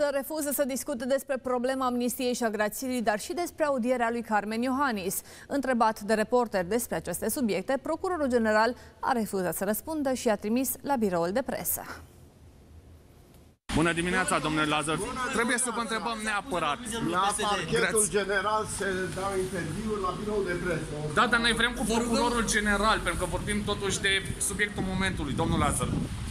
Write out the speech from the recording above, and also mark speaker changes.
Speaker 1: Lazar refuză să discute despre problema amnistiei și a grațierii, dar și despre audierea lui Carmen Iohannis. Întrebat de reporteri despre aceste subiecte, procurorul general a refuzat să răspundă și a trimis la biroul de presă.
Speaker 2: Bună dimineața, domnule Lazar. Trebuie să vă întrebăm neapărat.
Speaker 3: La parchetul general se dau interviuri la birou de presă.
Speaker 2: Da, dar noi vrem cu procurorul general, pentru că vorbim totuși de subiectul momentului, domnul Lazar.